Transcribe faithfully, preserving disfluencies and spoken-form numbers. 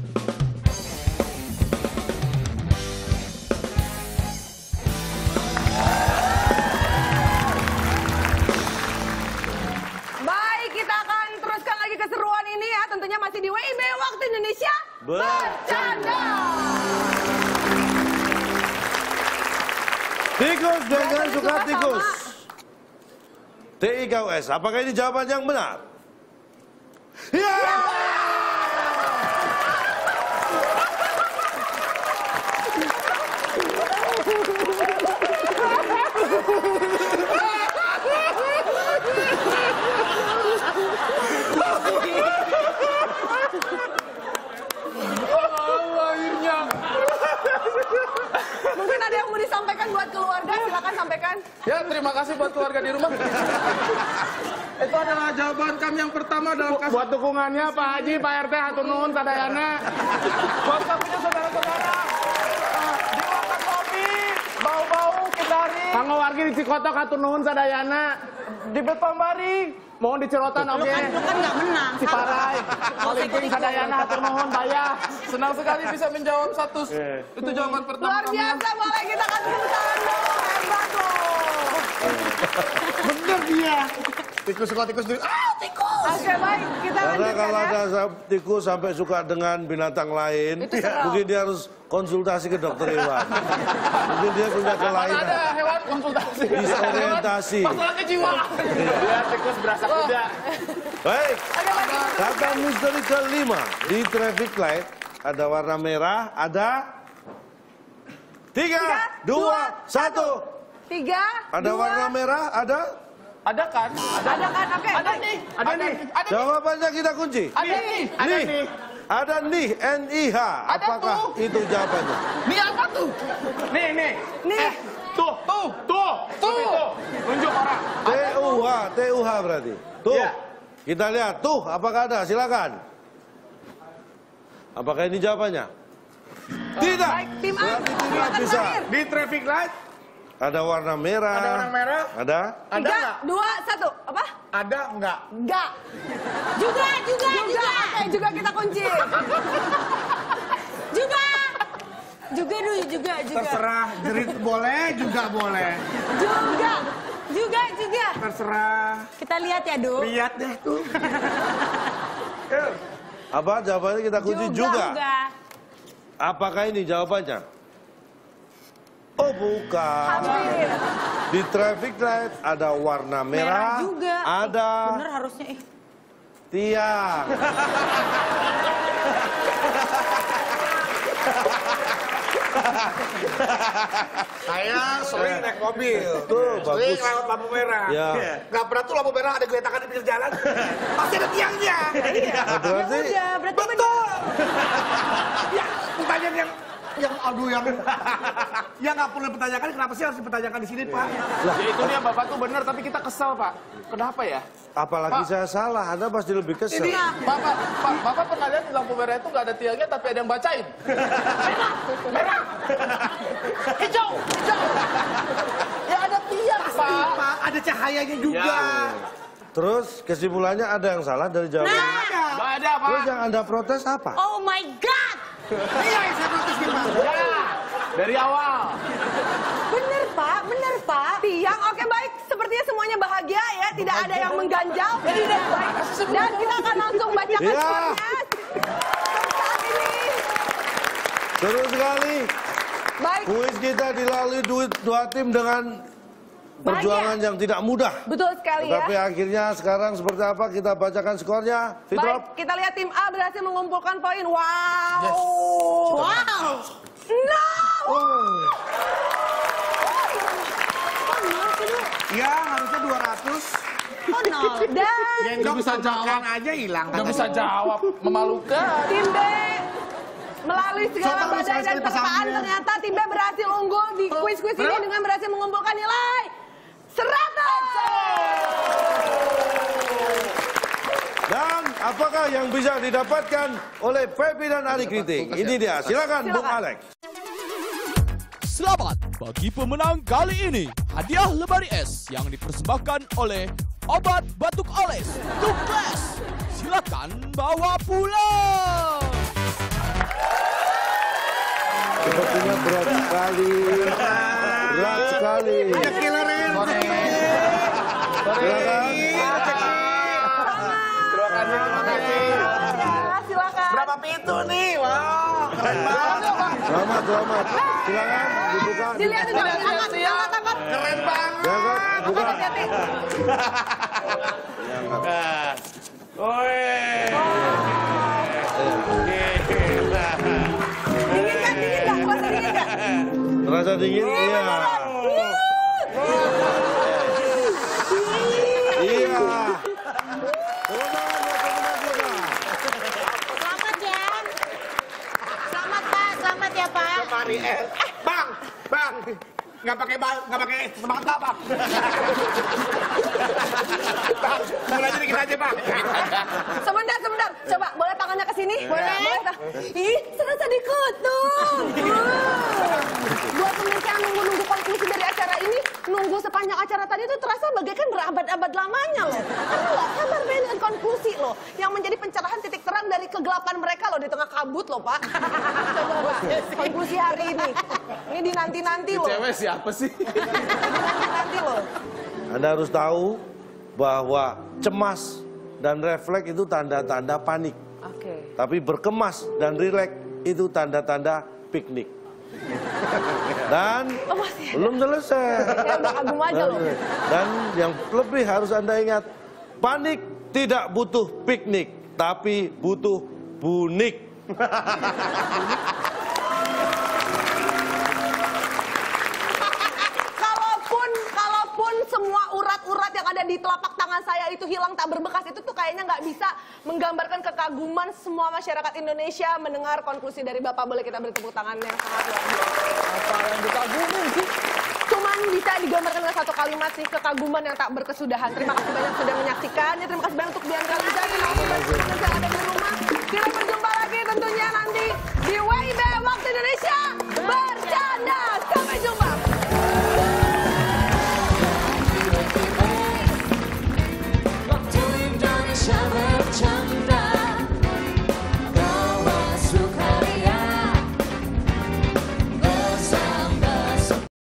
Baik, kita akan teruskan lagi keseruan ini ya. Tentunya masih di W I B Waktu Indonesia Bercanda. Tikus dengan suka tikus. T I K U S. Apakah ini jawaban yang benar? Ya! Mungkin ada yang mau disampaikan buat keluarga, silakan sampaikan. Ya, terima kasih buat keluarga di rumah. Itu adalah jawaban kami yang pertama dalam kasus. Buat dukungannya Pak Haji, Pak R T, hatur nuhun sadayana. Buat kami saudara-saudara. Di warteg kopi, bau-bau kitari. Kanggo wargi di Cikotok hatur nuhun sadayana. Di Bet Pambari, mohon dicerotan oke. Lu kan nggak menang. Si Parai, Olimping sadayana hatur nuhun bayah. Senang sekali bisa menjawab satu. Itu jawaban pertama. Luar biasa, boleh kita kasih tepuk tangan dong. Hebat loh. Bener dia. Tikus suka tikus dulu. Ah, tikus. Oke, baik. Kita Karena lanjutkan kalau ya. ada tikus sampai suka dengan binatang lain, mungkin dia harus konsultasi ke dokter hewan. Mungkin dia punya kelainan. Ada hewan konsultasi. Disorientasi. Masalah kejiwaan. Biar tikus berasa kuda. Baik. Kata misteri kelima. Di traffic light ada warna merah, ada tiga, dua, satu. Tiga, Ada dua. warna merah, ada? Ada kan? Ada kan? Oke. Ada baik. nih. Ada nih. Ada nih. Jawabannya kita kunci. Ada nih. Ada Nih. nih. Ada nih, N I H. Ada Apakah tuh. itu jawabannya? Nih apa tuh? Nih, nih. Nih. Eh, tuh, tuh, tuh, tuh. Tuh. Tunjuk orang. T U H, T U H berarti. Tuh. Iya. Kita lihat tuh, apakah ada? Silakan. Apakah ini jawabannya? Tidak. Baik, tim A. Berarti tidak Silakan bisa. terakhir. Di traffic light Ada warna merah. ada orang merah. Ada? Ada Tiga, nggak? dua, satu. Apa? Ada nggak? Enggak. Juga, juga, juga. Oke, juga kita kunci. Juga. Juga dulu, juga, juga. Terserah, jerit boleh, juga boleh. Juga. Juga, juga. Terserah. Kita lihat ya, Du. Lihat deh tuh. Apa jawabannya kita kunci juga? juga. Apakah ini jawabannya? Oh bukan. Hampir. Di traffic light ada warna merah, Merah juga. ada Bener harusnya. Eh. tiang. Saya sering naik mobil. Tuh, Sering bagus. lewat lampu merah. Ya. Nggak pernah tuh lampu merah ada geletakan di pinggir jalan. Pasti ada tiangnya. Nah, berarti Ya udah, berarti Betul. Ya, pertanyaan yang yang aduh yang yang nggak perlu dipertanyakan, kenapa sih harus dipertanyakan di sini, Pak? Ya itu dia Bapak tuh benar tapi kita kesal Pak. Kenapa ya? apalagi Pak. saya salah, Anda pasti lebih kesel. Ini Bapak, Pak, Bapak pernah lihat di lampu merah itu nggak ada tiangnya tapi ada yang bacain. Merah, merah, hijau, hijau. Ya ada tiang Pak. Pak, ada cahayanya juga. Ya. Terus kesimpulannya ada yang salah dari jawaban. Nggak ada Pak. Terus yang Anda protes apa? Oh my God. Iya, yang saya protes nih, Pak. Ya, dari awal. Bener Pak, bener Pak. Tiang, oke baik. Sepertinya semuanya bahagia ya. Tidak ada yang mengganjal. Tidak baik. Dan kita akan langsung bacakan Ya. skornya. Saat ini. Seru sekali. Baik, Kuis kita dilalui duit dua tim dengan perjuangan yang tidak mudah. betul sekali ya. Tapi akhirnya sekarang seperti apa kita bacakan skornya. Fitrop. Baik, kita lihat tim A berhasil mengumpulkan poin. Wow. Yes. Wow. No. Ya, harusnya dua ratus. Oh nol. Dan Yang nggak bisa jawab aja hilang. Nggak bisa jawab, memalukan. tim B melalui segala Coba badai dan sekali-sekali terpaan pasangannya. ternyata tim B berhasil unggul di kuis-kuis ini dengan berhasil mengumpulkan nilai seratus. Dan apakah yang bisa didapatkan oleh Pepi dan Ari Kritik? Ini dia, silakan Bung Silakan. Alex. Selamat bagi pemenang kali ini. Hadiah lemari es yang dipersembahkan oleh Obat Batuk Oles Tukles. Silakan bawa pulang. Sepertinya berat sekali. Berat sekali. Kilerin. Silakan. Silakan. Berapa pintu nih? Wow, keren banget. Selamat, selamat. Silakan dibuka. Dilihat itu, angkat, angkat, angkat. Keren banget. Diangkat, buka. Hati-hati. Diangkat. Dingin kan, dingin nggak? Puasa dingin nggak? Terasa dingin? Iya. Iya. Selamat ya. Selamat Pak, selamat ya Pak. Mari, eh, bang, bang, nggak pakai bang, nggak pakai semangat nggak bang? Bang, mulai dikit aja bang. Sebentar, sebentar. Coba, boleh tangannya ke sini? Boleh. Boleh. Ih, serasa dikutung. Buat pemirsa yang nunggu-nunggu konklusi dari acara ini, nunggu sepanjang acara tadi itu terasa bagaikan berabad-abad lamanya loh. Karena nggak sabar dengan konklusi loh, yang menjadi pencerahan titik terang dari kegelapan mereka loh di tengah kabut loh Pak. Coba Pak, konklusi hari ini. Ini dinanti-nanti loh. Cewek siapa sih? Dinanti-nanti loh. Anda harus tahu bahwa cemas dan refleks itu tanda-tanda panik. Oke. Tapi berkemas dan rileks itu tanda-tanda piknik. Dan Oh, masih ada. belum selesai. Ya udah kagum aja loh. Dan yang lebih harus Anda ingat, panik tidak butuh piknik, tapi butuh bunik. Kalaupun, kalaupun semua urat-urat yang ada di telapak tangan saya itu hilang tak berbekas, itu tuh kayaknya nggak bisa menggambarkan kekaguman semua masyarakat Indonesia mendengar konklusi dari Bapak. Boleh kita beri tepuk tangan yang sangat luar biasa. Apa yang dikagumi sih? Cuman bisa digambarkan dengan satu kalimat sih, kekaguman yang tak berkesudahan. Terima kasih banyak sudah menyaksikan. Ya, terima kasih banyak untuk Bianca Liza. Terima kasih banyak yang ada di rumah. Kita berjumpa lagi tentunya nanti di W I B Waktu Indonesia.